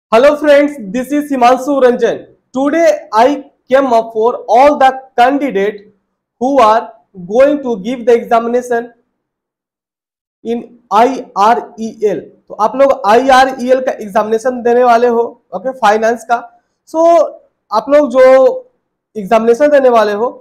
Hello friends, this is Himanshu Ranjan. Today I came up for all the candidates who are going to give the examination in IREL. तो आप लोग IREL का examination देने वाले हो, okay, finance का। सो आप लोग जो एग्जामिनेशन देने वाले हो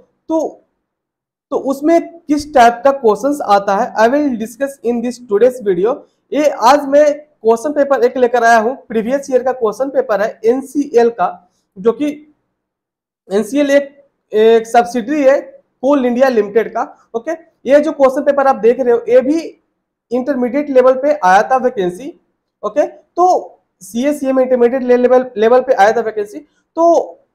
तो उसमें किस टाइप का क्वेश्चंस आता है, I will discuss in this today's video. ये आज मैं क्वेश्चन पेपर एक लेकर आया हूं, प्रीवियस ईयर का क्वेश्चन पेपर है एनसीएल का, जो कि एनसीएल एक सब्सिडरी है कोल इंडिया लिमिटेड का। ओके, ये जो क्वेश्चन पेपर आप देख रहे हो ये भी इंटरमीडिएट लेवल पे आया था वैकेंसी। ओके, तो सीएससी में इंटरमीडिएट लेवल पे आया था वैकेंसी, तो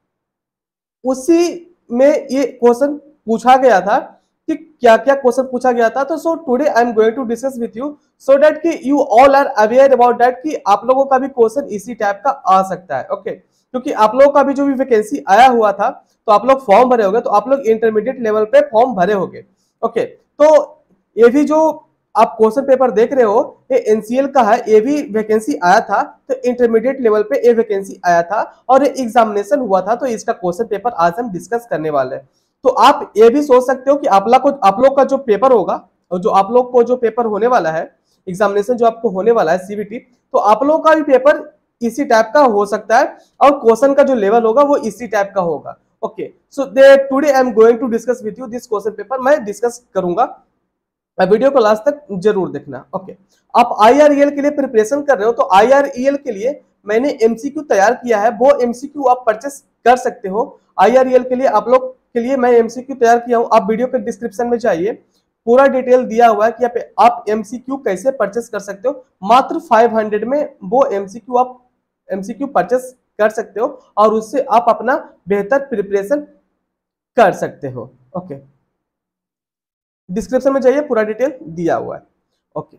उसी में ये क्वेश्चन पूछा गया था कि क्या क्या क्वेश्चन पूछा गया था। तो so today I am going to discuss with you so that कि you all are aware about that कि आप लोगों का भी क्वेश्चन इसी टाइप का आ सकता है। ओके, क्योंकि आप लोगों का भी जो भी वैकेंसी आया हुआ था तो आप लोग फॉर्म भरे होगे, तो आप लोग इंटरमीडिएट लेवल पे फॉर्म भरे होगे। ओके, तो ये भी जो आप क्वेश्चन पेपर देख रहे हो ये एनसीएल का है, ये भी वैकेंसी आया था, तो इंटरमीडिएट लेवल पे ये वैकेंसी आया था और ये एग्जामिनेशन हुआ था, तो इसका क्वेश्चन पेपर आज हम डिस्कस करने वाले हैं। तो आप ये भी सोच सकते हो कि आप लोग का जो पेपर होगा और जो आप लोग को जो पेपर होने वाला है, एग्जामिनेशन जो आपको होने वाला है सीबीटी, तो आप लोग का भी पेपर इसी टाइप का हो सकता है और क्वेश्चन का जो लेवल होगा वो इसी टाइप का होगा। Okay, so today I am going to discuss with you this question paper, मैं डिस्कस करूंगा, वीडियो को लास्ट तक जरूर देखना। ओके, आप आईआरईएल के लिए प्रिपरेशन कर रहे हो तो आईआरईएल के लिए मैंने एमसीक्यू तैयार किया है, वो एमसीक्यू आप परचेस कर सकते हो। आईआरईएल के लिए आप लोग के लिए मैं एमसीक्यू तैयार किया हूं, आप वीडियो के डिस्क्रिप्शन में जाइए, पूरा डिटेल दिया हुआ है कि आप एमसीक्यू कैसे परचेस कर सकते हो। मात्र 500 में वो एमसीक्यू परचेस कर सकते हो और उससे आप अपना बेहतर प्रिपरेशन कर सकते हो। ओके, डिस्क्रिप्शन में जाइए, पूरा डिटेल दिया हुआ है। ओके,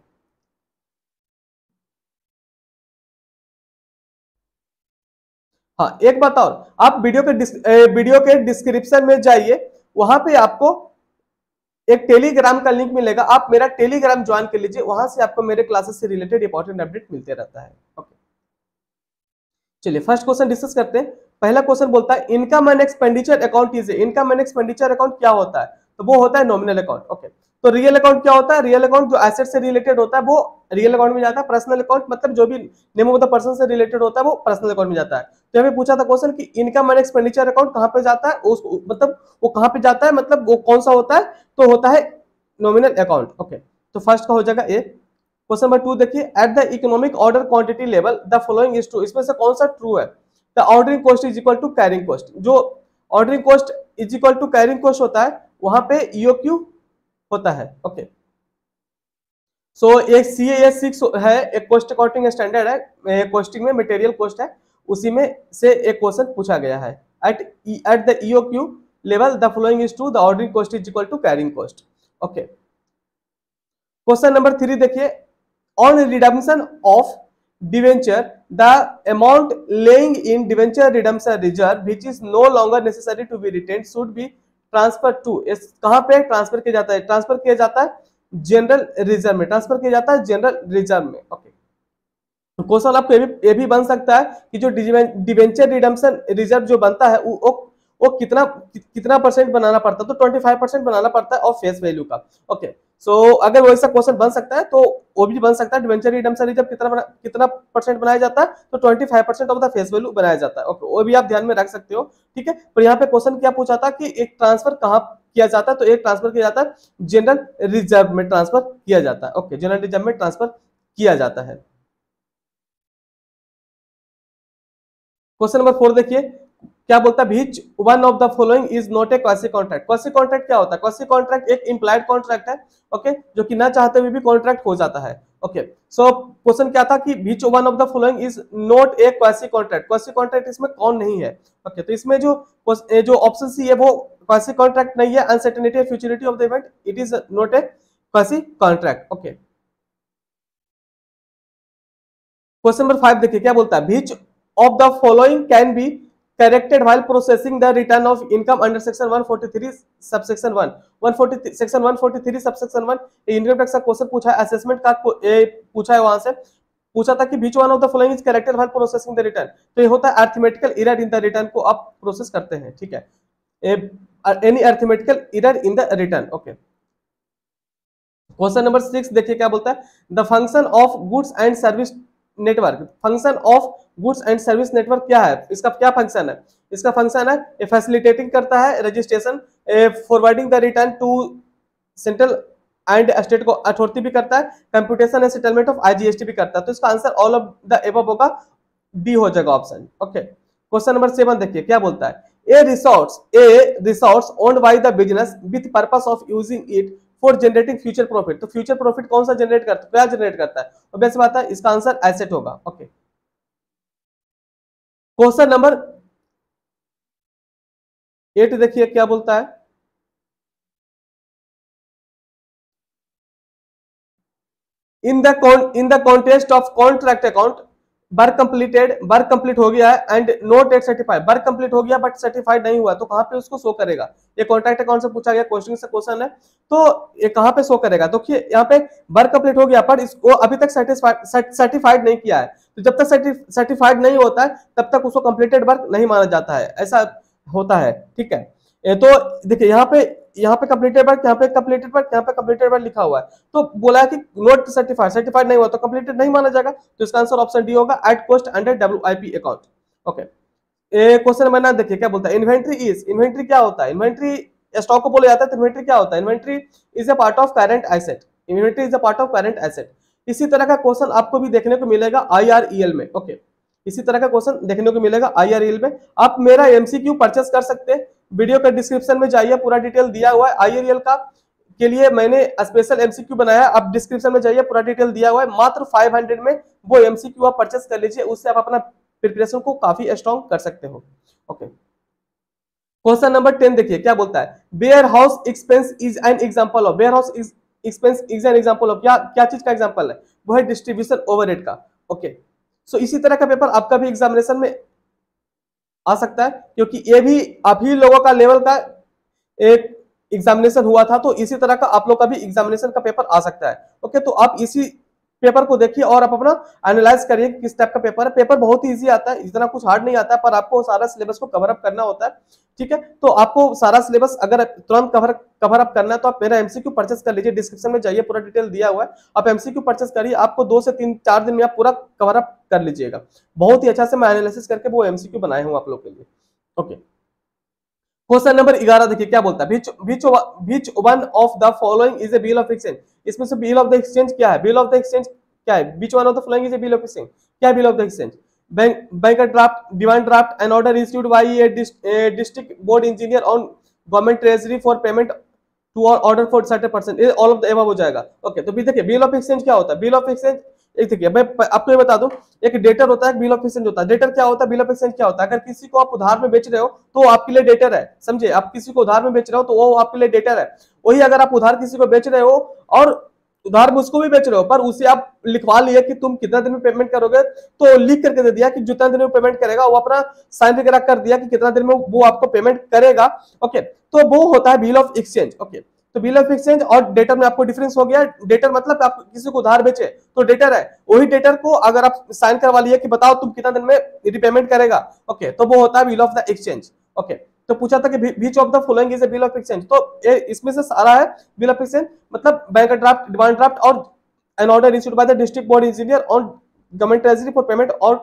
हाँ, एक बात और, आप वीडियो के डिस्क्रिप्शन में जाइए, वहां पे आपको एक टेलीग्राम का लिंक मिलेगा, आप मेरा टेलीग्राम ज्वाइन कर लीजिए, वहां से आपको मेरे क्लासेस से रिलेटेड इंपॉर्टेंट अपडेट मिलते रहता है। ओके, चलिए फर्स्ट क्वेश्चन डिस्कस करते हैं। पहला क्वेश्चन बोलता है income and expenditure account is, income and expenditure account क्या होता है? तो वो होता है नॉमिनल अकाउंट। ओके, तो रियल अकाउंट क्या होता है? रियल अकाउंट जो एसेट से रिलेटेड होता है वो रियल अकाउंट में जाता है। पर्सनल अकाउंट मतलब जो भी नेम ऑफ द पर्सन से रिलेटेड होता है वो पर्सनल अकाउंट में जाता है। तो हमें पूछा था क्वेश्चन कि इनकम एंड एक्सपेंडिचर अकाउंट कहां पे जाता है, मतलब वो कहां पे जाता है, मतलब वो कौन सा होता है? तो होता है नॉमिनल अकाउंट। ओके, तो फर्स्ट का हो जाएगा ए। क्वेश्चन नंबर 2 देखिए, at the economic order quantity level the following is true, इसमें से कौन सा ट्रू है? The ordering cost is equal to carrying cost, जो ordering cost is equal to carrying cost होता है वहां पे ईओक्यू होता है। ओके, सो एक CAS 6 है, एक कॉस्ट अकाउंटिंग स्टैंडर्ड है, कॉस्टिंग में मटेरियल कॉस्ट है, उसी में से एक क्वेश्चन पूछा गया है। At the EOQ level the following is true, the ordering cost is equal to carrying cost. Okay, question number 3 देखिए, on redemption of debenture the amount lying in debenture redemption reserve which is no longer necessary to be retained should be transfer to, कहां पे transfer किया जाता है? Transfer किया जाता है general reserve में, ट्रांसफर किया जाता है जनरल रिजर्व में। ओके, क्वेश्चन आपको ये भी बन सकता है कि जो डिवेंचर रिडम्पशन रिजर्व जो बनता है वो कितना परसेंट बनाना पड़ता है? तो 25% बनाना पड़ता है और फेस वैल्यू का। ओके, सो अगर वैसा क्वेश्चन बन सकता है तो वो भी बन सकता है, डिवेंचर रिडम्पशन रिजर्व कितना परसेंट बनाया जाता है? तो 25% ऑफ द फेस वैल्यू बनाया जाता है। ओके, वो भी आप ध्यान में रख सकते हो। ठीक है, पर यहाँ पे क्वेश्चन क्या पूछा था कि एक ट्रांसफर कहाँ किया जाता है? तो एक ट्रांसफर किया जाता है जनरल रिजर्व में, ट्रांसफर किया जाता है। ओके, जनरल रिजर्व में ट्रांसफर किया जाता है। क्वेश्चन नंबर 4 देखिए, क्या बोलता है? Which one of the following is not a quasi contract. Quasi contract क्या होता है? क्वासी कॉन्ट्रैक्ट एक इंप्लाइड कॉन्ट्रैक्ट है, ओके, जो कि ना चाहते हुए भी कॉन्ट्रैक्ट हो जाता है। ओके, सो क्वेश्चन क्या था कि which one of the following is not a quasi contract, quasi contract इसमें कौन नहीं है? ओके, तो इसमें जो ऑप्शन सी है वो क्वासी कॉन्ट्रैक्ट नहीं है, uncertainty futurity of the event, it is not a quasi contract. Okay, question number 5 देखिए, क्या बोलता है? Which of the following can be corrected while processing the return of income under section 143 subsection 1, 140 section 143 subsection 1, income tax का question पूछा है, assessment का पूछा है वहां से। पूछा था कि which one of the following is corrected while processing the return, तो ये होता है arithmetical error in the return को आप प्रोसेस करते हैं, ठीक है, any arithmetical error in the return. Okay, question number 6 देखिए क्या बोलता है, the function of goods and service network, function of goods and service network क्या है, इसका क्या फंक्शन है, इसका फंक्शन है फैसिलिटेटिंग करता है registration, forwarding the return to central and state को अथॉरिटी भी करता है, computation and settlement of IGST भी करता है। तो इसका answer all of the above होगा, डी हो जाएगा ऑप्शन। ओके, क्वेश्चन नंबर 7 देखिए क्या बोलता है, a resource owned by the business with purpose of using it for generating future profit, तो फ्यूचर प्रॉफिट कौन सा जनरेट करता है, क्या जनरेट करता है, तो वैसे बात है इसका आंसर एसेट होगा। ओके, क्वेश्चन नंबर 8 देखिए क्या बोलता है, in the contest of contract account work complete हो गया है and not at certified, work complete हो गया बट सर्टिफाइड नहीं हुआ, तो कहां पे उसको शो करेगा, ये कॉन्ट्रैक्ट अकाउंट से पूछा गया क्वेश्चन से क्वेश्चन है, तो ये कहां पे शो करेगा, तो यहाँ पे वर्क कंप्लीट हो गया पर इसको अभी तक सर्टिफाइड नहीं किया है, तो जब तक सर्टिफाइड नहीं होता है तब तक उसको कंप्लीटेड वर्क नहीं माना जाता है, ऐसा होता है, ठीक है। तो देखिए यहाँ पे कंप्लीटेड वर्क, यहाँ पे कंप्लीटेड वर्क, यहाँ पे कंप्लीटेड वर्क लिखा हुआ है, तो बोला है कि नॉट सर्टिफाइड नहीं हुआ तो कंप्लीटेड नहीं माना जाएगा, तो इसका आंसर ऑप्शन डी होगा, at cost under WIP account. Okay, question number 9 देखिए क्या बोलता है, इन्वेंट्री क्या होता है, इन्वेंट्री स्टॉक को बोला जाता है, तो इन्वेंट्री क्या होता है, inventory is a part of current asset, inventory is a part of current asset. इसी तरह का क्वेश्चन आपको भी देखने को मिलेगा आईआरईएल में। ओके, इसी तरह का क्वेश्चन देखने को मिलेगा आईआरईएल में, आप मेरा एमसीक्यू परचेस कर सकते हैं, वीडियो का डिस्क्रिप्शन में जाइए, पूरा डिटेल दिया हुआ है आईआरईएल का, के लिए मैंने स्पेशल एमसीक्यू बनाया है, आप डिस्क्रिप्शन में जाइए, पूरा डिटेल दिया हुआ है, मात्र 500 में वो एमसीक्यू आप परचेस कर लीजिए, उससे आप अपना प्रिपरेशन को काफी स्ट्रॉन्ग कर सकते हो। ओके, क्वेश्चन नंबर 10 देखिए क्या बोलता है, warehouse expense is an example of, warehouse expense is an example of, क्या क्या चीज का एग्जांपल है, वो है डिस्ट्रीब्यूशन ओवरहेड का। ओके, सो इसी तरह का पेपर आपका भी एग्जामिनेशन में आ सकता है, क्योंकि ये भी आप ही लोगों का लेवल का एक एग्जामिनेशन हुआ था, तो इसी तरह का आप लोग का भी एग्जामिनेशन का पेपर आ सकता है। ओके, तो आप इसी पेपर को देखिए और आप अपना एनालाइज करिए कि किस टाइप का पेपर है, पेपर बहुत ही इजी आता है, इतना कुछ हार्ड नहीं आता है, पर आपको सारा सिलेबस को कवर अप करना होता है, ठीक है। तो आपको सारा सिलेबस अगर तुरंत कवर अप करना है तो आप मेरा एमसीक्यू परचेस कर लीजिए, डिस्क्रिप्शन में जाइए, पूरा डिटेल दिया हुआ है, आप एमसीक्यू परचेस करिए, आपको 2 से 3-4 दिन में आप पूरा कवर अप कर लीजिएगा, बहुत ही अच्छा से मैं एनालिसिस करके वो एमसीक्यू बनाए हूँ आप लोग के लिए। ओके, क्वेश्चन नंबर 11 देखिए क्या बोलता है, which one of the following is a bill of exchange, इसमें से बिल ऑफ द एक्सचेंज क्या है, बिल ऑफ द एक्सचेंज क्या है, which one of the following is a bill of exchange, क्या है bill of the exchange, bank draft, demand draft, an order issued by a district board engineer on government treasury for payment to order for certain person, ये all of the above हो जाएगा। Okay, तो भी देखिए bill of exchange क्या होता है, bill of exchange एक देखिए मैं आपको ये बता दूं, एक डेटर होता है, एक बिल ऑफ एक्सचेंज होता है। डेटर क्या होता है, बिल ऑफ एक्सचेंज क्या होता है, अगर किसी को आप उधार में बेच रहे हो तो आपके लिए डेटर है, समझे, आप किसी को उधार में बेच रहे हो तो वो आपके लिए डेटर है, वही अगर आप उधार किसी को बेच रहे हो और उधार में उसको भी बेच रहे हो पर उसे आप लिखवा लिए कि तुम कितना दिन में पेमेंट करोगे, तो लिख करके दे दिया कि जितना दिन में पेमेंट करेगा, वो अपना साइन वगैरह कर दिया कि कितना दिन में वो आपको पेमेंट करेगा। ओके, तो वो होता है बिल ऑफ एक्सचेंज। ओके, तो बिल ऑफ एक्सचेंज और डेटर में आपको डिफरेंस हो गया, डेटर मतलब आप किसी को उधार बेचे तो डेटर है, वही डेटर को अगर आप साइन करवा लिए कि बताओ तुम कितना दिन में रिपेमेंट करेगा, ओके, तो वो होता है bill of the exchange. Okay, तो पूछा था कि which of the following is a bill of exchange, तो इसमें से सारा है बिल ऑफ एक्सचेंज, मतलब बैंक ड्राफ्ट, डिमांड ड्राफ्ट और an order issued by the district board engineer on government treasury for payment और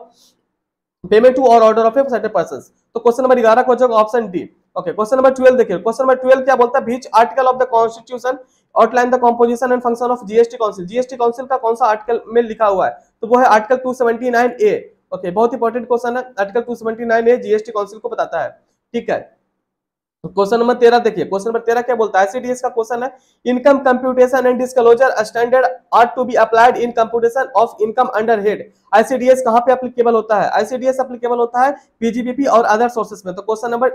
payment to or order of a certain persons. तो question number 11 को जाएगा option D. Okay, question number 12 देखिए, question number 12 क्या बोलता है, which article of the constitution outline the composition and function of GST council, GST council का कौन सा आर्टिकल में लिखा हुआ है, तो वो है आर्टिकल 279 ए। ओके, बहुत इंपॉर्टेंट क्वेश्चन है, आर्टिकल 279 ए जीएसटी काउंसिल को बताता है, ठीक है। क्वेश्चन नंबर 13 देखिए, क्वेश्चन नंबर 13 क्या बोलता है, आईसीडीएस का क्वेश्चन है, income computation and disclosure standard are to be applied in computation of income under head. ICDS कहां पे एप्लीकेबल होता है, आईसीडीएस एप्लीकेबल होता है पीजीबीपी और अदर सोर्सेस में, तो क्वेश्चन नंबर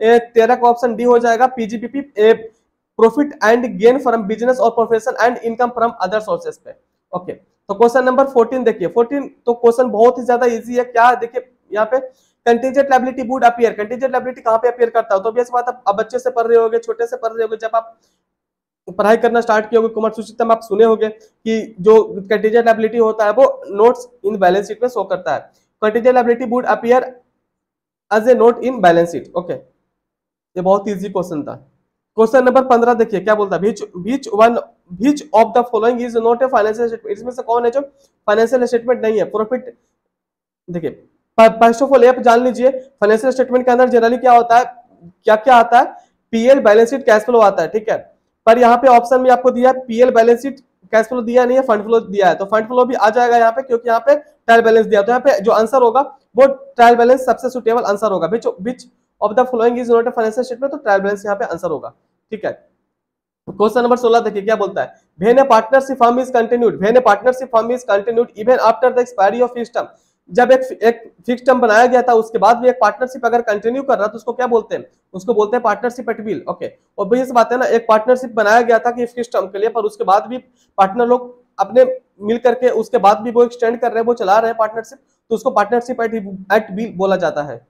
13 का ऑप्शन डी हो जाएगा, PGBP profit and gain from business or profession and income from other sources पे। ओके, तो क्वेश्चन नंबर 14 देखिए, 14 तो क्वेश्चन बहुत ही ज्यादा इजी है, क्या देखिए यहाँ पे contingent liability would appear, contingent liability कहां पे अपीयर करता है, तो ऑब्वियस बात है, आप बच्चे से पढ़ रहे होगे, छोटे से पढ़ रहे होगे, जब आप पढ़ाई करना स्टार्ट किए होगे, कुमार सुशील में आप सुने होंगे कि जो कंटीजेंट लायबिलिटी होता है वो नोट्स इन बैलेंस शीट में शो करता है। Contingent liability would appear as a note in balance sheet. Okay, ये बहुत इजी क्वेश्चन था। क्वेश्चन नंबर 15 देखिए क्या बोलता है, which of the following is not a financial statement. इसमें से कौन है जो फाइनेंशियल स्टेटमेंट नहीं है। प्रॉफिट, देखिए फर्स्ट ऑफ ऑल आप जान लीजिए फाइनेंशियल स्टेटमेंट के अंदर जनरली क्या होता है, क्या क्या आता है, PL balance sheet cash flow आता है, ठीक है। पर यहाँ पे ऑप्शन में आपको दिया है PL balance sheet cash flow दिया नहीं है, फंड फ्लो दिया है, तो फंड फ्लो भी आ जाएगा यहाँ पे, क्योंकि यहाँ पे ट्रायल बैलेंस दिया। तो यहाँ पे जो आंसर होगा वो ट्रायल बैलेंस सबसे सुटेबल आंसर होगा। Which of the following is not a financial statement, तो ट्रायल बैलेंस यहाँ पे आंसर होगा, ठीक है। क्वेश्चन नंबर 16 देखिए क्या बोलता है, when a partnership firm is continued, when a partnership firm is continued even after the expiry of fixed term. जब एक फिक्स्ड टर्म बनाया गया था उसके बाद भी एक पार्टनरशिप अगर कंटिन्यू कर रहा तो उसको क्या बोलते हैं, उसको बोलते हैं partnership at will. Okay, obvious बात है ना, एक पार्टनरशिप बनाया गया था कि फिक्स्ड टर्म के लिए, पर उसके बाद भी पार्टनर लोग अपने मिल करके उसके बाद भी वो एक्सटेंड कर रहे हैं, वो चला रहे हैं पार्टनरशिप, तो उसको पार्टनरशिप एट विल बोला जाता है।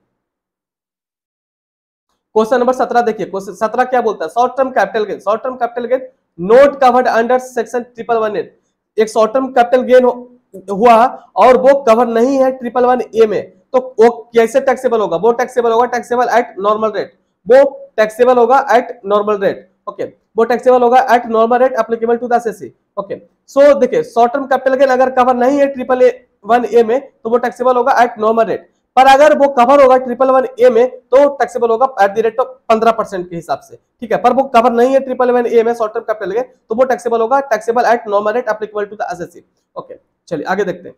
क्वेश्चन नंबर 17 देखिए, क्वेश्चन 17 क्या बोलता है, short term capital gain, short term capital gain not covered under section 1118। एक शॉर्ट टर्म कैपिटल गेन हुआ और वो कवर नहीं है 1118A में, तो वो कैसे टैक्सेबल होगा, वो टैक्सेबल होगा टैक्सेबल एट नॉर्मल रेट, वो टैक्सेबल होगा एट नॉर्मल रेट। ओके, वो टैक्सेबल होगा at normal rate applicable to the assessee. Okay, so देखिए शॉर्ट टर्म कैपिटल गेन अगर कवर नहीं है 1118A में तो वो टैक्सेबल होगा एट नॉर्मल रेट, पर अगर वो कवर होगा 1118A में तो टैक्सेबल होगा एट द रेट ऑफ 15% के हिसाब से, ठीक है। पर वो कवर नहीं है 1118A में शॉर्ट टर्म कैपिटल गेन, तो वो टैक्सेबल होगा taxable at normal rate applicable to the assessee. Okay, चलिए आगे देखते हैं।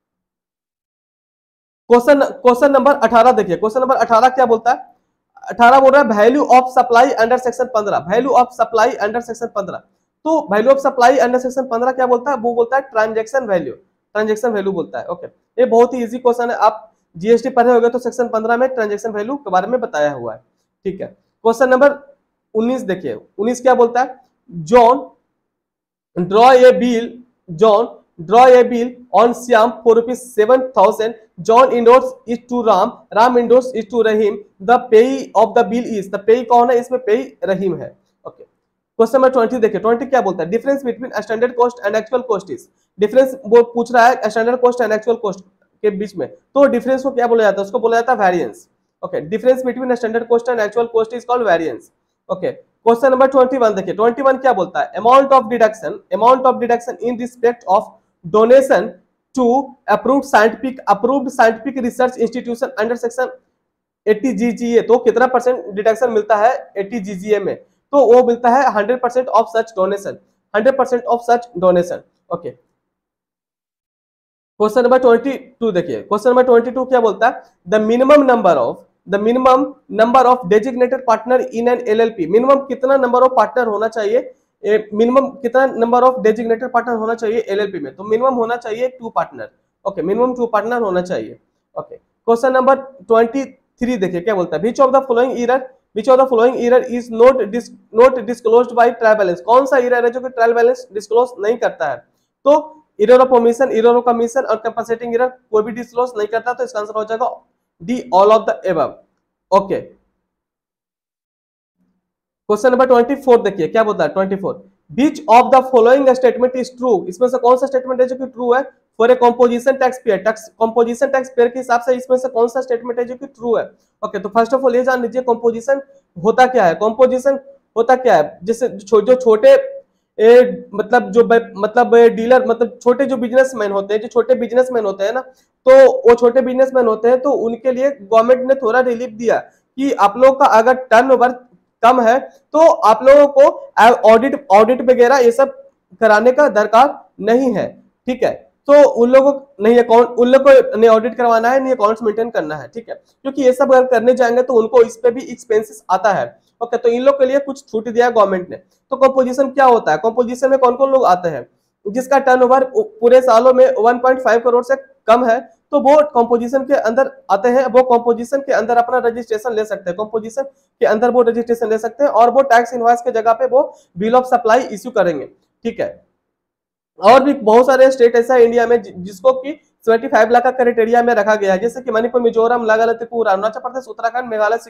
क्वेश्चन नंबर 18 देखिए, क्वेश्चन नंबर 18 क्या बोलता है, 18 बोल रहा है value of supply under section 15, value of supply under section 15। तो value of supply under section 15 क्या बोलता है, वो बोलता है ट्रांजैक्शन वैल्यू, ट्रांजैक्शन वैल्यू बोलता है। ओके, ये बहुत ही इजी क्वेश्चन है, आप जीएसटी पढ़े होंगे तो सेक्शन 15 में ट्रांजैक्शन वैल्यू के बारे में बताया हुआ है, ठीक है। क्वेश्चन नंबर 19 देखिए, 19 क्या बोलता है, John draw a bill, John draw a bill on Shyam for ₹7,000. John endorsed it to Ram. Ram endorsed it to Rahim. The payee of the bill is, the payee कौन है, इसमें payee रहीम है। Okay, question number 20 देखिए, 20 क्या बोलता है, difference between standard cost and actual cost is, difference वो पूछ रहा है standard cost and actual cost के बीच में, तो डिफरेंस को क्या बोला जाता है, उसको बोला जाता है variance. Okay, difference between standard cost and actual cost is called variance. Okay, question number 21 देखिए, 21 क्या बोलता है, amount of deduction in respect of donation to approved scientific research institution under section 80 GGA, तो कितना परसेंट डिडक्शन मिलता है 80 GGA में, तो वो मिलता है 100% of such donation, 100% of such donation. Okay, question number 22 देखिए, क्वेश्चन नंबर 22 क्या बोलता है, the minimum number of designated partner in an LLP, minimum कितना नंबर ऑफ पार्टनर होना चाहिए, मिनिमम कितना नंबर ऑफ डेजिग्नेटेड पार्टनर होना चाहिए LLP में, तो मिनिमम होना चाहिए 2 पार्टनर। ओके, मिनिमम 2 पार्टनर होना चाहिए। ओके, क्वेश्चन नंबर 23 देखिए क्या बोलता है, which of the following error is not disclosed by trial balance, कौन सा एरर है जो कि ट्रायल बैलेंस डिस्क्लोज नहीं करता है, तो error of omission, error of commission और कंपनसेटिंग एरर कोई भी डिस्क्लोज नहीं करता, तो इसका आंसर हो जाएगा D, all of the above. Okay, question number 24 देखिए क्या बोलता है, 24 which of the following statement is true, इसमें से कौन सा स्टेटमेंट है जो कि ट्रू है, for a composition tax payer, composition tax payer के हिसाब से इसमें से कौन सा स्टेटमेंट है जो कि ट्रू है। ओके, तो फर्स्ट ऑफ ऑल ये जान लीजिए कंपोजिशन होता क्या है, कंपोजिशन होता क्या है, जैसे जो छोटे मतलब डीलर, मतलब छोटे जो बिजनेसमैन होते हैं, जो छोटे बिजनेसमैन होते हैं ना, तो वो छोटे बिजनेसमैन होते हैं, तो उनके लिए गवर्नमेंट ने थोड़ा रिलीफ दिया कि आप लोग का अगर टर्नओवर कम है तो आप लोगों को ऑडिट वगैरह ये सब कराने का दरकार नहीं है, ठीक है। तो उन लोगों को नहीं अकाउंट, उन लोग को नहीं ऑडिट करवाना है, नहीं अकाउंट्स मेंटेन करना है, ठीक है, क्योंकि ये सब अगर करने जाएंगे तो उनको इस पे भी एक्सपेंसेस आता है। ओके, तो इन लोग के लिए कुछ छूट दिया गवर्नमेंट ने। तो कंपोजिशन क्या होता है, कंपोजिशन में कौन कौन लोग आते हैं, जिसका टर्नओवर पूरे सालों में 1.5 करोड़ से कम है, तो वो कंपोजिशन के अंदर आते हैं, वो कंपोजिशन के अंदर अपना रजिस्ट्रेशन ले सकते हैं, कंपोजिशन के अंदर वो रजिस्ट्रेशन ले सकते हैं, और वो टैक्स इनवॉइस के जगह पे वो बिल ऑफ सप्लाई इश्यू करेंगे, ठीक है। और भी बहुत सारे स्टेट ऐसा है इंडिया में जिसको कि 75 लाख का क्राइटेरिया में रखा गया है, जैसे कि मणिपुर, मिजोरम, नागालैंड, त्रिपुरा, अरुणाचल प्रदेश, उत्तराखंड, मेघालय, सिक्किम।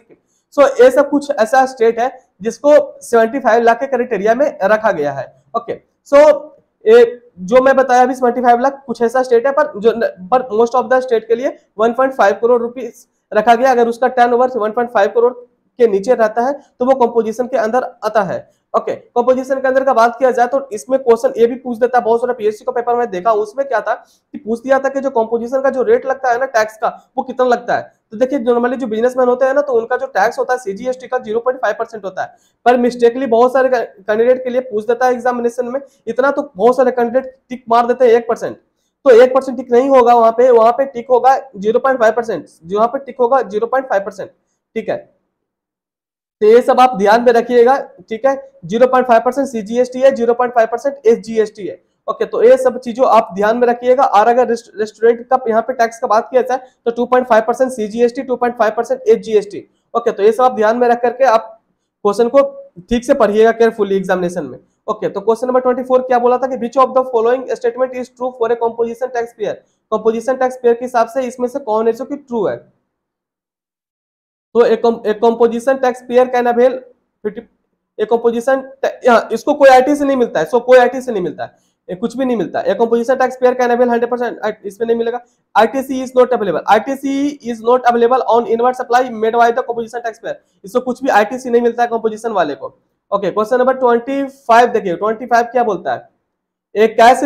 सो ये सब कुछ ऐसा स्टेट है जिसको 75 लाख के क्राइटेरिया में रखा गया है। ओके, सो जो मैं बताया अभी 75 लाख कुछ ऐसा स्टेट है, पर मोस्ट ऑफ द स्टेट के लिए 1.5 करोड़ रुपीस रखा गया। अगर उसका टर्नओवर 1.5 करोड़ के नीचे रहता है तो वो कंपोजिशन के अंदर आता है। ओके, कंपोजिशन के अंदर का बात किया जाए तो इसमें क्वेश्चन ये भी पूछ देता है, बहुत सारा पीएससी का पेपर में देखा, उसमें क्या था कि पूछ दिया था कि जो कंपोजिशन का जो रेट लगता है ना टैक्स का, वो कितना लगता है। तो देखिए नॉर्मली जो बिजनेसमैन होते हैं ना, तो उनका जो टैक्स होता है सीजीएसटी का 0.5% होता है, पर मिस्टेकली बहुत सारे कैंडिडेट के लिए पूछ देता है एग्जामिनेशन में इतना, तो बहुत सारे कैंडिडेट टिक मार देते हैं 1%। तो 1% टिक नहीं होगा, वहां पे टिक होगा 0.5%, जहां पे टिक होगा 0.5%। ठीक है, तो ये सब आप ध्यान में रखिएगा। ठीक है, 0.5% सीजीएसटी है, 0.5% एसजीएसटी है। ओके, तो ये सब चीजों आप ध्यान में रखिएगा। और अगर रेस्टोरेंट का यहाँ पे टैक्स का बात किया जाए तो 2.5% सीजीएसटी, 2.5% एसजीएसटी। ओके, तो ये सब आप ध्यान में रख करके आप क्वेश्चन को ठीक से पढ़िएगा केयरफुली एग्जामिनेशन में। ओके, तो क्वेश्चन नंबर 24 क्या बोला था कि which of the following statement is true for a composition tax payer. Composition tax payer के हिसाब से इसमें से कौन है जो कि ट्रू है। तो एक composition tax payer can avail एक कंपोजिशन, इसको कोई आईटी से नहीं मिलता है, सो कोई आईटी से नहीं मिलता है, कुछ भी नहीं मिलता है। Composition tax payer can avail 100%, इसमें नहीं मिलेगा। ITC is not available, ITC is not available on inward supply made by the composition tax payer, इसको कुछ भी आईटीसी नहीं मिलता है कंपोजिशन वाले को। ओके, क्वेश्चन नंबर 25 देखिए, 25 क्या बोलता है, a cash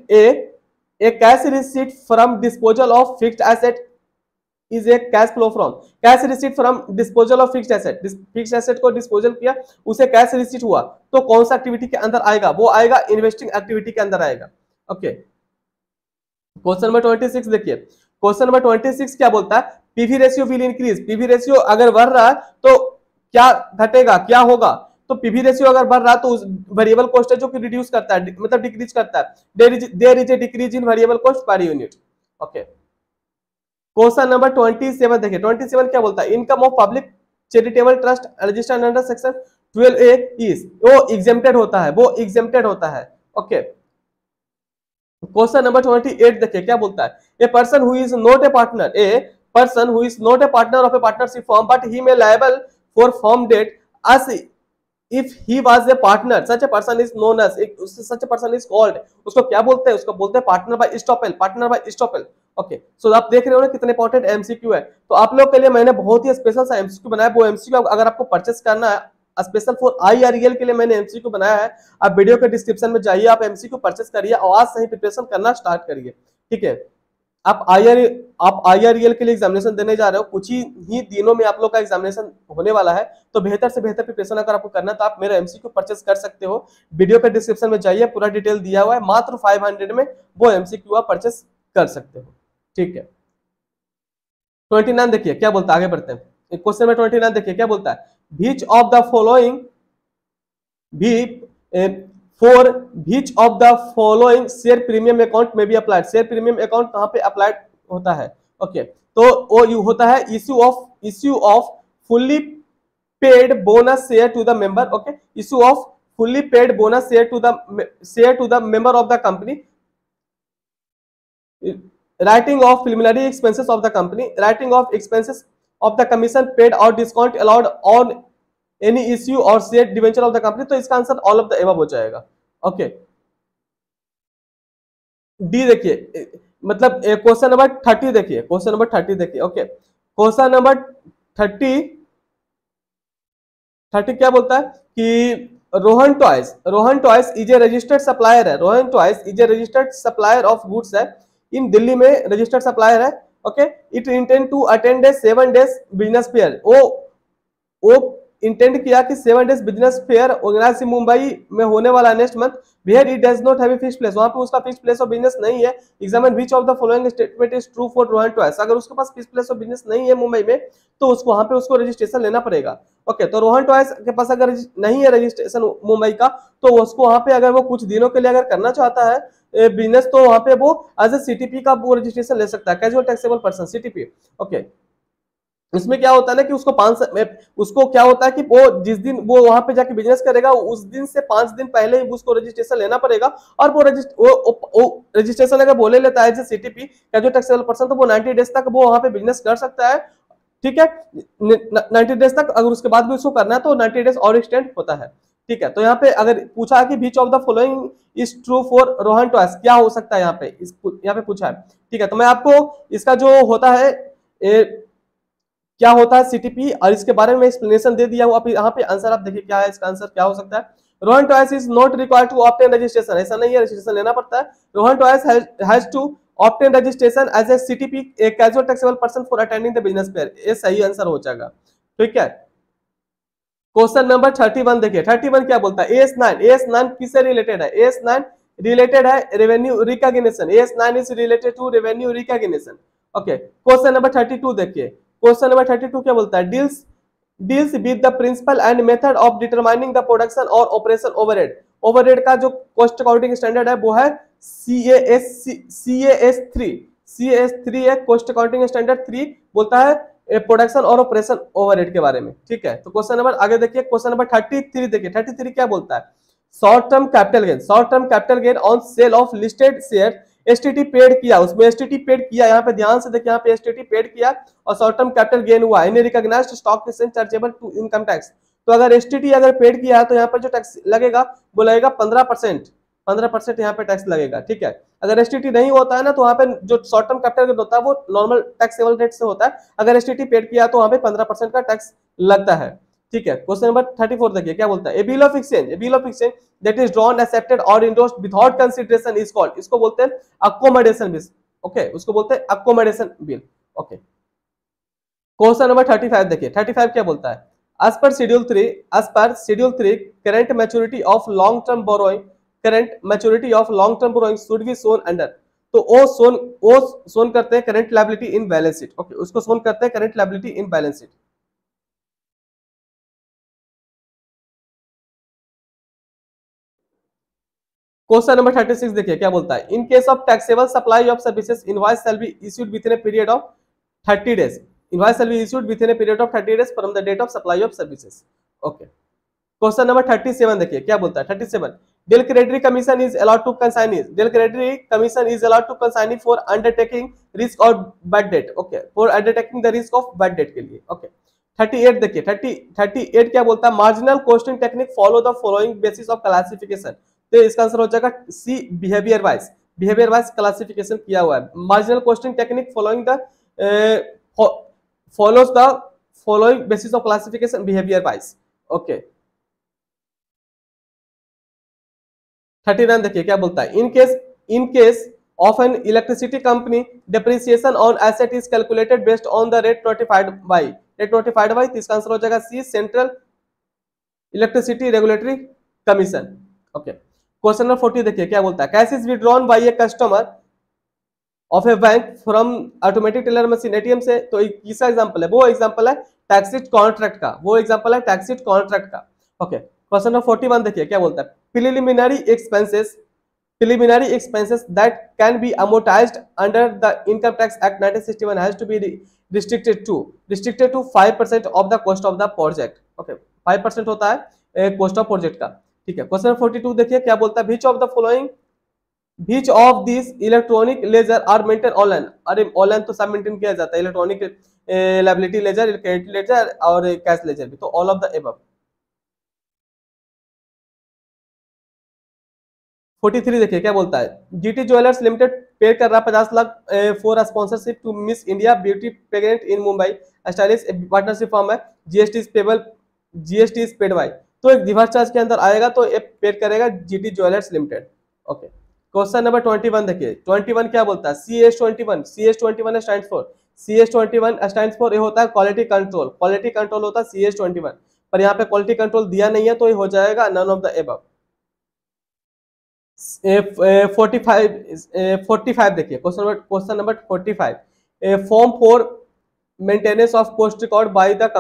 receipt from disposal of fixed asset is a cash flow from, cash receipt from disposal of fixed asset, fixed asset को डिस्पोजल किया, उसे कैश रिसीट हुआ, तो कौन सा एक्टिविटी के अंदर आएगा, वो आएगा इन्वेस्टिंग एक्टिविटी के अंदर आएगा। ओके, क्वेश्चन नंबर 26 देखिए, क्वेश्चन नंबर 26 क्या बोलता है, PV ratio will increase, PV ratio अगर बढ़ रहा है तो क्या घटेगा, क्या होगा, तो पीवी रेशियो अगर बढ़ रहा है तो उस वेरिएबल कॉस्ट है जो कि रिड्यूस करता है, मतलब डिक्रीज करता है, there is a decrease in variable cost per unit. Okay, question number 27 देखिए, 27 क्या बोलता है, income of public charitable trust registered under section 12A is, वो एग्जेम्प्टेड होता है, वो एग्जेम्प्टेड होता है। ओके, क्वेश्चन नंबर 28 देखिए क्या बोलता है, a person who is not a partner, a person who is not a partner of a partnership firm but he may liable for firm debt as if he was a partner, such a person is known as, such a person is called, उसको क्या बोलते हैं, उसको बोलते हैं partner by estoppel, partner by estoppel. Okay, so आप देख रहे हो ना कितने इंपॉर्टेंट एमसीक्यू है। तो आप लोग के लिए मैंने बहुत ही स्पेशल सा एमसीक्यू बनाया, वो एमसीक्यू अगर आपको परचेस करना है स्पेशल फॉर आईआरएल के लिए मैंने एमसीक्यू बनाया है, आप वीडियो के डिस्क्रिप्शन में जाइए, आप एमसीक्यू परचेस करिए और आज से ही प्रिपरेशन करना स्टार्ट करिए। ठीक है, आप आईआरएल के लिए एग्जामिनेशन देने जा रहे हो, कुछ ही दिनों में आप लोग का एग्जामिनेशन होने वाला है, तो बेहतर से बेहतर प्रिपरेशन अगर आपको करना है तो आप मेरा एमसीक्यू परचेस कर सकते हो। वीडियो के डिस्क्रिप्शन में जाइए, पूरा डिटेल दिया हुआ है, मात्र 500 में वो एमसीक्यू आप परचेस कर सकते हो। ठीक है, 29 देखिए क्या बोलता है, आगे बढ़ते हैं। क्वेश्चन में 29 देखिए क्या बोलता है, which of the following भी for which of the following share premium account में be applied, share premium account कहां पे अप्लाइड होता है। ओके, तो वो यू होता है issue of fully paid bonus share to the member. Okay, issue of fully paid bonus share to the member of the company, writing of preliminary expenses of the company, writing of expenses of the commission paid or discount allowed on any issue or share debenture of the company, तो इसका answer all of the above हो जाएगा। Okay, D देखिए, मतलब question number 30 देखिए, question number 30 देखिए। Okay, question number 30 क्या बोलता है कि Rohan toys is a registered supplier है, Rohan toys is a registered supplier of goods है, इन दिल्ली में रजिस्टर्ड सप्लायर है। Okay, it intend to attend a 7 days business fair, वो इंटेंड किया कि 7 days business fair organise in Mumbai में होने वाला next month, where it does not have a fixed place, वहां पे उसका फिक्स्ड प्लेस ऑफ बिजनेस नहीं है। Examine which of the following statement is true for Rohan toys, अगर उसके पास फिक्स्ड प्लेस ऑफ बिजनेस नहीं है मुंबई में तो उसको वहां पे उसको रजिस्ट्रेशन लेना पड़ेगा। ओके, तो रोहन टॉयज के पास अगर नहीं है रजिस्ट्रेशन मुंबई का, तो उसको वहां पे अगर वो कुछ दिनों के लिए अगर करना चाहता है बिजनेस, तो वहां पे वो एज ए सीटीपी का वो रजिस्ट्रेशन ले सकता है, casual taxable person CTP. Okay, इसमें क्या होता है ना कि उसको क्या होता है कि वो जिस दिन वो वहां पे जाके बिजनेस करेगा उस दिन से 5 दिन पहले ही उसको रजिस्ट्रेशन लेना पड़ेगा, और वो रजिस्ट्रेशन अगर बोले लेता है सीटीपी कैजुअल टैक्सेबल पर्सन, तो वो 90 days तक वो वहां पे बिजनेस कर सकता है। ठीक है, 90 डेज तक अगर उसके बाद भी उसको करना है तो 90 डेज और एक्सटेंड होता है। ठीक है, तो यहाँ पे अगर पूछा कि which of the following is true for Rohan toys, क्या हो सकता है यहाँ पे, यहाँ पे पूछा है। ठीक है, तो मैं आपको इसका जो होता है क्या होता है सीटीपी और इसके बारे में एक्सप्लेनेशन दे दिया हूं। आप यहाँ पे आंसर आप देखिए क्या है, इसका आंसर क्या हो सकता है। Rohan toys is not required to obtain registration, ऐसा नहीं है, रजिस्ट्रेशन लेना पड़ता है। Rohan toys has to obtain registration as a CTP, a casual taxable person for attending the business fair, ये सही आंसर हो जाएगा। ठीक है, क्वेश्चन नंबर 31 देखिए, 31 क्या बोलता है, AS9 किससे रिलेटेड है, AS9 रिलेटेड है revenue recognition, AS9 is related to revenue recognition. Okay, question number 32 देखिए, क्वेश्चन नंबर 32 क्या बोलता है, deals with the principle and method of determining the production or operation overhead. Overhead का जो cost accounting standard है वो है CAS3 है, कॉस्ट अकाउंटिंग स्टैंडर्ड 3 बोलता है प्रोडक्शन और ऑपरेशन ओवरहेड के बारे में। ठीक है, तो क्वेश्चन नंबर आगे देखिए, क्वेश्चन नंबर 33 देखिए, 33 क्या बोलता है, short term capital gain on sale of listed share, STT paid किया, उसमें एसटीटी पेड किया, यहाँ पे ध्यान से देखिए, यहाँ पे एसटीटी पेड किया और शॉर्ट टर्म कैपिटल गेन हुआ, in recognised stock chargeable to income tax. तो अगर एसटीटी अगर पेड किया है तो यहाँ पर जो टैक्स लगेगा वो लगेगा 15% यहाँ पे टैक्स लगेगा। ठीक है, अगर एसटीटी नहीं होता है ना तो वहाँ पे जो शॉर्ट टर्म कैपिटल गेन होता है वो नॉर्मल टैक्सेबल रेट से होता है, अगर एसटीटी पेड किया तो वहाँ पे 15% का टैक्स लगता है। ठीक है, क्वेश्चन नंबर 34 देखिए क्या बोलता है, a bill of exchange that is drawn, accepted or endorsed without consideration is called, इसको बोलते हैं अकोमोडेशन बिल। ओके, उसको बोलते हैं accommodation bill. Okay, question number 35 देखिए, 35 क्या बोलता है, as per schedule 3 current maturity of long term borrowing should be shown under, तो वो सोन करते हैं current liability in balance sheet. Okay, उसको सोन करते हैं current liability in balance sheet. Question number 36 देखिए क्या बोलता है, in case of taxable supply of services invoice shall be issued within a period of 30 days, invoice shall be issued within a period of 30 days from the date of supply of services. Okay, question number 37 देखिए क्या बोलता है, 37 del credere commission is allowed to consignee for undertaking risk और bad debt. Okay, for undertaking the risk of bad debt के लिए। Okay, 38 देखिए, 38 क्या बोलता है, marginal costing technique follow the following basis of classification, तो इसका आंसर हो जाएगा सी, बिहेवियर वाइज क्लासिफिकेशन किया हुआ है। Marginal costing technique following the follows the following basis of classification behaviour wise. Okay, 39 देखिए क्या बोलता है, in case of an electricity company depreciation on asset is calculated based on the rate notified by, तो इसका answer हो जाएगा C, central electricity regulatory commission. Okay, question number 40 देखिए क्या बोलता है, cash is withdrawn by a customer of a bank from automatic teller machine, ATM से, तो किसका एग्जांपल है, वो एग्जांपल है टैक्सेड कॉन्ट्रैक्ट का, ओके, क्वेश्चन नंबर 41 देखिए क्या बोलता है, preliminary expenses that can be amortized under the Income Tax Act 1961 has to be restricted to 5% of the cost of the project। Okay, 5% होता है कॉस्ट ऑफ प्रोजेक्ट का। ठीक है, क्वेश्चन 42 देखिए क्या बोलता है, which of these electronic ledger are maintain online, अरे ऑनलाइन तो सब मेंटेन किया जाता है, electronic liability ledger, credit ledger और कैश लेजर भी, तो ऑल ऑफ द एबव। 43 देखिए क्या बोलता है, जीटी ज्वेलर्स लिमिटेड पे कर रहा है 50 lakh for sponsorship to miss India beauty pregnant in Mumbai, stylish partnership firm है, जीएसटी इज पेड बाय, तो एक रिवर्स चार्ज के अंदर आएगा तो ये पेड करेगा GT jewellers limited. Okay, question number 21 देखिए, 21 क्या बोलता है, CS21 स्टैंड्स फॉर ये होता है क्वालिटी कंट्रोल होता है CS21, पर यहाँ पे क्वालिटी कंट्रोल दिया नहीं है तो ये हो जाएगा नन ऑफ द एबव। 45 देखिए, question number 45, form for maintenance of cost record by the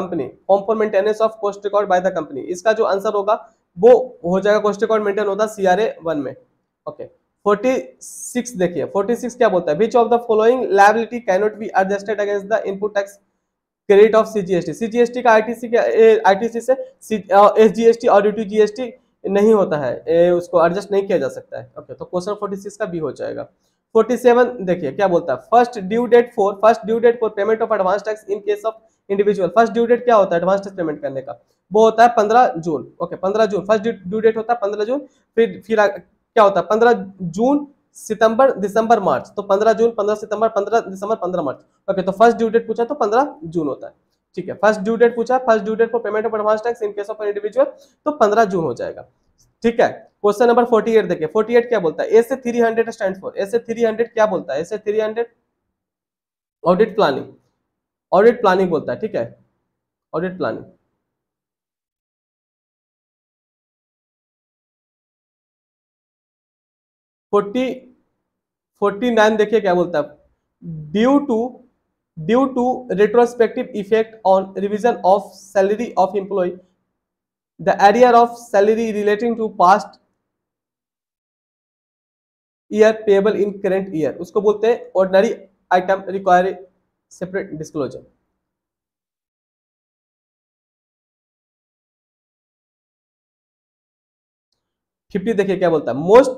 company, इसका जो आंसर होगा वो हो जाएगा, कॉस्ट रिकॉर्ड मेंटेन होता है CRA 1 में। ओके, 46 देखिए, 46 क्या बोलता है, which of the following liability can not be adjusted against the input tax credit of CGST का ITC से SGST और UTGST नहीं होता है, उसको एडजस्ट नहीं किया जा सकता है। ओके, तो क्वेश्चन 46 का बी हो जाएगा। 47 देखिए क्या बोलता है, first due date for payment of advance tax in case of individual. First due date क्या होता है एडवांस टैक्स पेमेंट करने का, वो होता है 15 जून। ओके 15 जून फर्स्ट ड्यू डेट होता है 15 जून। फिर क्या होता है 15 जून, सितंबर, दिसंबर, मार्च। तो 15 जून, 15 सितंबर, 15 दिसंबर, 15 मार्च। ओके तो फर्स्ट ड्यू डेट पूछा तो 15 जून होता है। ठीक है, फर्स्ट ड्यू डेट पूछा, first due date for payment of advance tax in case of individual, तो 15 जून हो जाएगा। ठीक है, क्वेश्चन नंबर 48 देखिए, 48 क्या बोलता है, ए से 300 स्टैंड फॉर, ए से 300 क्या बोलता है, ए से 300 ऑडिट प्लानिंग, ऑडिट प्लानिंग बोलता है। ठीक है, ऑडिट प्लानिंग। 49 देखिए क्या बोलता है, due to retrospective effect on revision of salary of employee the arrear of salary relating to past year payable in current year, उसको बोलते हैं ordinary item require separate disclosure. Fifty देखिए क्या बोलता है,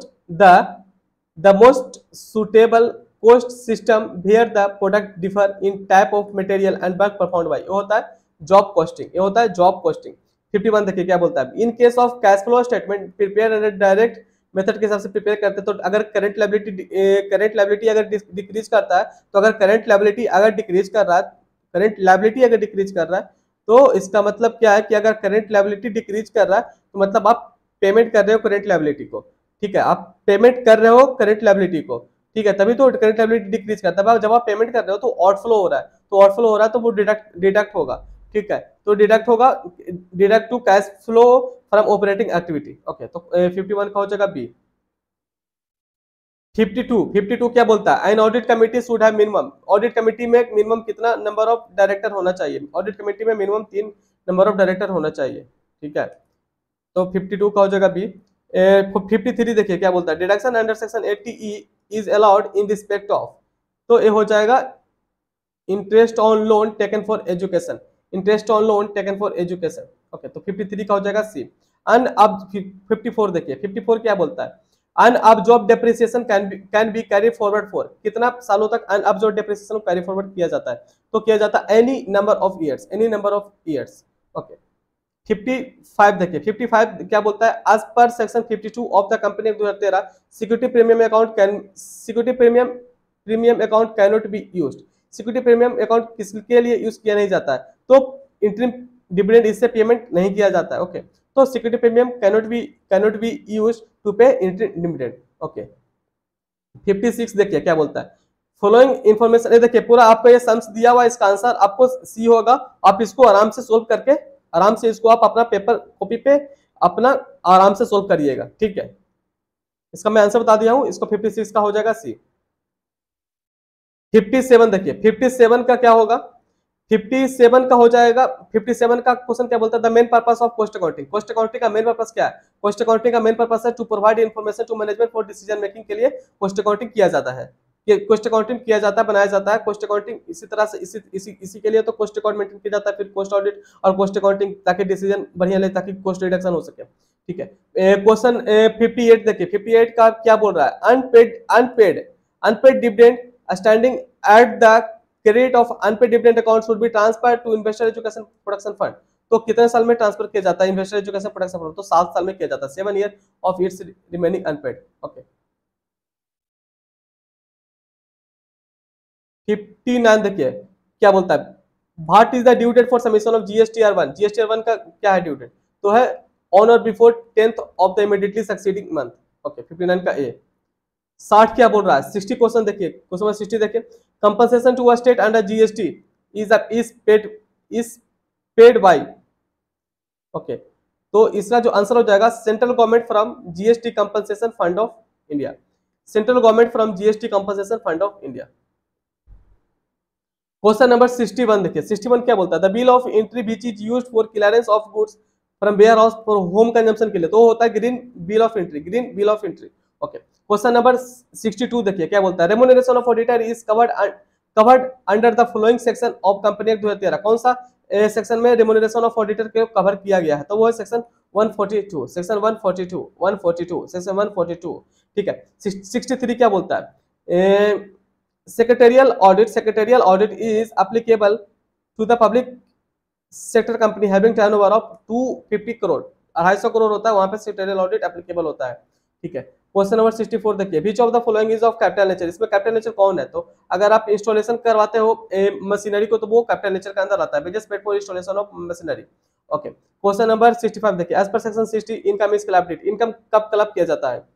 most suitable cost system where the product differ in type of material and work performed by, ये होता है जॉब कॉस्टिंग, ये होता है जॉब कॉस्टिंग। 51 देखिए क्या बोलता है, in case of cash flow statement prepare under direct method के हिसाब से प्रिपेयर करते हैं, तो अगर करंट लायबिलिटी अगर डिक्रीज करता है, तो अगर करंट लायबिलिटी अगर डिक्रीज कर रहा है, करंट लायबिलिटी अगर डिक्रीज कर रहा है, तो इसका मतलब क्या है कि अगर करंट लायबिलिटी डिक्रीज कर रहा है तो मतलब आप पेमेंट कर रहे हो करंट लायबिलिटी को। ठीक है, आप पेमेंट कर रहे हो करंट लायबिलिटी को। ठीक है, तभी तो करंट लायबिलिटी डिक्रीज करता है। जब आप पेमेंट कर रहे हो तो आउटफ्लो हो रहा है, तो आउटफ्लो हो रहा है तो वो डिडक्ट होगा। ठीक है, तो डिडक्ट होगा, deduct to cash flow from operating activity. Okay तो 51 का हो जाएगा बी। 52 क्या बोलता है, an audit committee should have minimum, audit committee में मिनिमम कितना नंबर ऑफ डायरेक्टर होना चाहिए, ऑडिट कमेटी में मिनिमम 3 नंबर ऑफ डायरेक्टर होना चाहिए। ठीक है, तो 52 का हो जाएगा बी। 53 देखिए क्या बोलता है, deduction under section 80E is allowed in respect of, तो ये हो जाएगा interest on loan taken for education, interest on loan taken for education. Okay तो 53 का हो जाएगा सी। अन अब 54 देखिए, 54 क्या बोलता है, unabsorbed depreciation can be carry forward for, कितना सालों तक अनअब्जॉर्ब डेप्रिसिएशन को कैरी फॉरवर्ड किया जाता है, तो किया जाता है any number of years, any number of years. Okay 55 देखिए, 55 क्या बोलता है, as per section 52 of the company act 2013 security premium account can not be used, security premium account किसके लिए यूज किया नहीं जाता है, तो इंटरिम डिविडेंड इससे पेमेंट नहीं किया जाता है। ओके तो security premium cannot be used to pay interim dividend. Okay 56 देखिए क्या बोलता है, फॉलोइंग इंफॉर्मेशन, ये देखिए पूरा आपको ये सम्स दिया हुआ, इसका आंसर आपको सी होगा। आप इसको आराम से सोल्व करके, आराम से इसको आप अपना पेपर कॉपी पे अपना आराम से सोल्व करिएगा। ठीक है, इसका मैं आंसर बता दिया हूं, इसको 56 का हो जाएगा सी। 57 देखिए, 57 का क्या होगा, 57 का हो जाएगा, 57 का क्वेश्चन क्या बोलता है, the main purpose of cost accounting, cost accounting का मेन पर्पस क्या है, कॉस्ट अकाउंटिंग का मेन पर्पस है to provide information to management for decision making के लिए कॉस्ट अकाउंटिंग किया जाता है, कॉस्ट अकाउंटिंग किया जाता है, बनाया जाता है कॉस्ट अकाउंटिंग, इसी तरह से इसी के लिए तो कॉस्ट अकाउंट मेंटेन किया जाता है, फिर कॉस्ट ऑडिट और कॉस्ट अकाउंटिंग, ताकि डिसीजन बढ़िया ले, ताकि कॉस्ट रिडक्शन हो सके। ठीक है, क्वेश्चन 58 देखिए, 58 का क्या बोल रहा है, unpaid dividend standing at the credit of unpaid dividend account should be transfer to investor education production fund, तो कितने साल में ट्रांसफर किया जाता है इन्वेस्टर एजुकेशन प्रोडक्शन फंड, तो 7 साल में किया जाता है, 7 year of its remaining unpaid. Okay 59 देखिए क्या बोलता है, what is the due date for submission of GSTR one, GSTR one का क्या है ड्यू डेट, तो है on or before 10th of the immediately succeeding month. Okay 59 का ए। 60 क्या बोल रहा है, 60 क्वेश्चन देखिए, क्वेश्चन 60 देखिए, compensation to a state under GST is paid by. Okay तो इसका जो आंसर हो जाएगा, central government from GST compensation fund of India, central government from GST compensation fund of India. Question number 61 देखिए, 61 क्या बोलता है, the bill of entry which is used for clearance of goods from warehouse for home consumption के लिए, तो होता है green bill of entry, green bill of entry. Okay question number 62 देखिए क्या बोलता है, remuneration of auditor is covered under the following section of company act 2013, कौन सा सेक्शन में रेम्यूनरेशन ऑफ ऑडिटर को कवर किया गया है, तो वो है सेक्शन 142, सेक्शन 142 सेक्शन 142। ठीक है, 63 क्या बोलता है, secretarial audit is applicable to the public sector company having turnover of 250 crore, 250 crore होता है, वहां पे सेक्रेटरियल ऑडिट एप्लीकेबल होता है। ठीक है। क्वेश्चन नंबर 64 देखिए, which of the following is of capital nature, इसमें कैपिटल नेचर कौन है? तो अगर आप इंस्टॉलेशन करवाते हो मशीनरी को तो वो कैपिटल नेचर के अंदर आता है, business paid for installation of machinery. Okay. Question number 65 देखिए, as per section 60 income is collected, income कब कलेक्ट किया जाता है?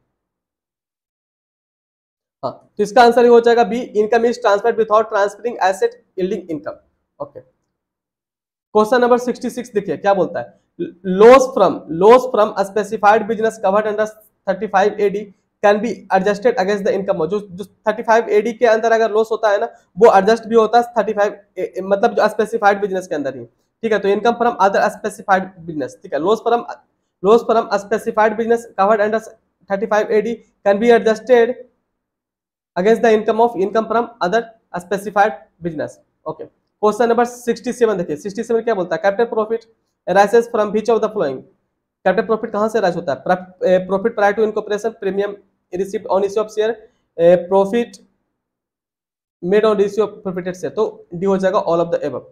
हाँ, तो इसका आंसर ये हो जाएगा B, income is transferred without transferring asset yielding income. Okay. Question number 66 देखिए क्या बोलता है, loss from specified business covered under 35 AD can be adjusted against the income. जो 35 AD के अंदर अगर लॉस होता है ना, वो एडजस्ट भी होता है 35 मतलब जो स्पेसिफाइड बिजनेस के अंदर ही। ठीक है। तो income from other specified business, ठीक है, loss from specified business covered under 35 AD can be adjusted against the income from other specified business. Okay. Question number 67 देखिए, 67 क्या बोलता है, capital profit rises from which of the following, capital profit कहां से rise होता है? Profit prior to incorporation, premium received on issue of share, profit made on issue of profited share. तो D हो जाएगा ऑल ऑफ द एबव।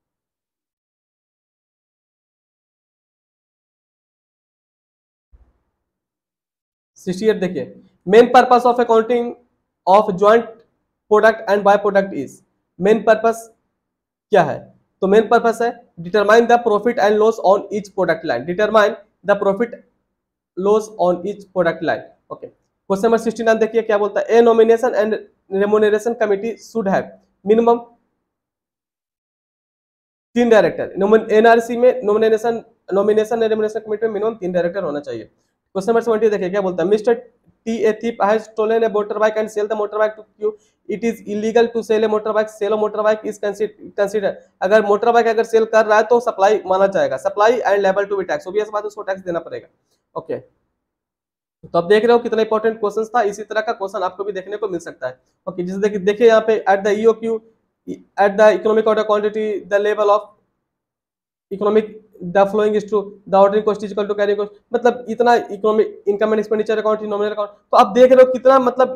देखिए, main purpose of accounting of joint product and by product is, main purpose क्या है? तो main purpose है determine the profit and loss on each product line, determine the profit loss on each product line. Okay. Question number 69 देखिए क्या बोलता है, a nomination and remuneration committee should have minimum 3 director. NRC में nomination and remuneration committee में minimum 3 director होना चाहिए। Question number 70 देखिए क्या बोलता है, mister T A thief has stolen a motorbike and sell the motorbike to you. It is illegal to sell a motorbike. Sale of motorbike is considered. अगर motorbike अगर sale कर रहा है तो सप्लाई माना जाएगा, supply and liable to be tax, obvious बात है उसको टैक्स देना पड़ेगा। ओके। तो आप देख रहे हो कितना इंपॉर्टेंट क्वेश्चन था, इसी तरह का क्वेश्चन आपको भी देखने को मिल सकता है। ओके। जैसे देखिए यहाँ पे at the EOQ, at the economic order quantity, the level of economic the flowing is to the ordering cost is equal to carrying cost, मतलब इतना economic income and expenditure account, nominal account. तो आप देख रहे हो कितना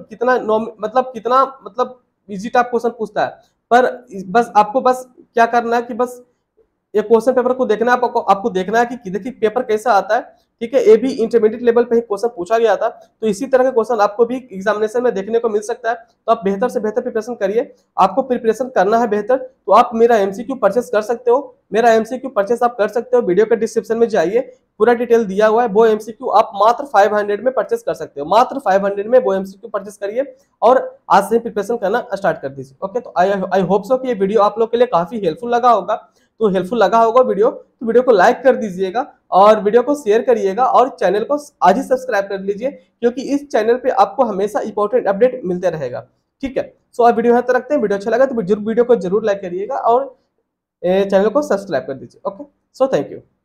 मतलब easy type question पूछता है, पर बस आपको बस क्या करना है कि बस ये क्वेश्चन पेपर को देखना है, आपको देखना है कि देखिए पेपर कैसा आता है। ठीक है। ये भी इंटरमीडिएट लेवल पे ही क्वेश्चन पूछा गया था, तो इसी तरह के क्वेश्चन आपको भी एग्जामिनेशन में देखने को मिल सकता है। तो आप बेहतर से बेहतर प्रिपरेशन करिए, आपको प्रिपरेशन करना है बेहतर तो आप मेरा MCQ परचेस कर सकते हो, मेरा MCQ परचेस आप कर सकते हो, वीडियो के डिस्क्रिप्शन में जाइए, पूरा डिटेल दिया हुआ है। वो MCQ आप मात्र 500 में परचेस कर सकते हो, मात्र 500 में वो MCQ परचेस करिए और आज से प्रिपरेशन करना स्टार्ट कर दीजिए। ओके। तो आई होप सो कि ये वीडियो आप लोग के लिए काफी हेल्पफुल लगा होगा। तो हेल्पफुल लगा होगा वीडियो तो वीडियो को लाइक कर दीजिएगा और वीडियो को शेयर करिएगा और चैनल को आज ही सब्सक्राइब कर लीजिए, क्योंकि इस चैनल पे आपको हमेशा इंपॉर्टेंट अपडेट मिलते रहेगा। ठीक है। सो आप वीडियो यहाँ तक रखते हैं, वीडियो अच्छा लगा तो वीडियो को जरूर लाइक करिएगा और चैनल को सब्सक्राइब कर दीजिए। ओके। So thank you.